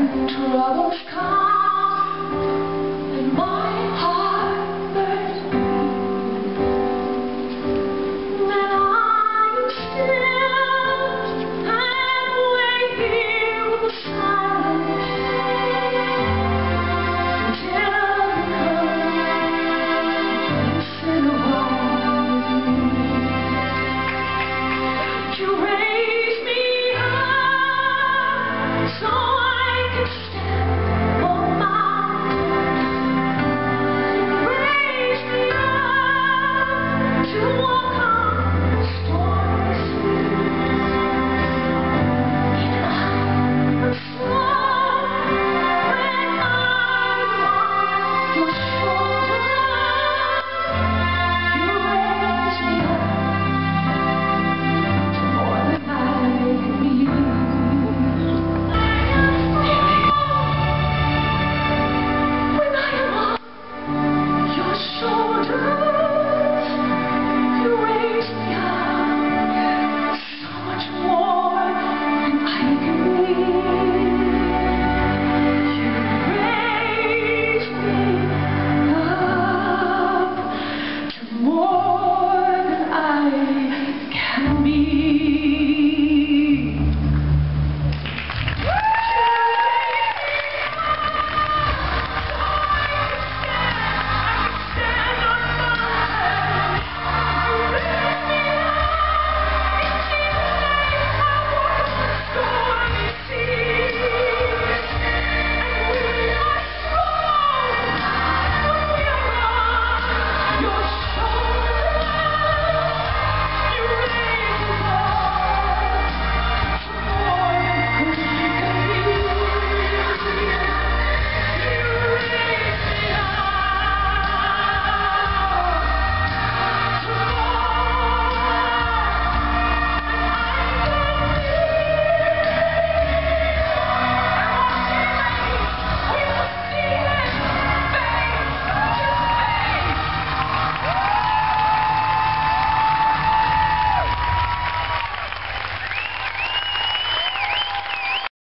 Troubles come and my heart burns then I'm still and wait here with the silence until you sing along with me. You raise me up so I can stand on my own. You raise me up to walk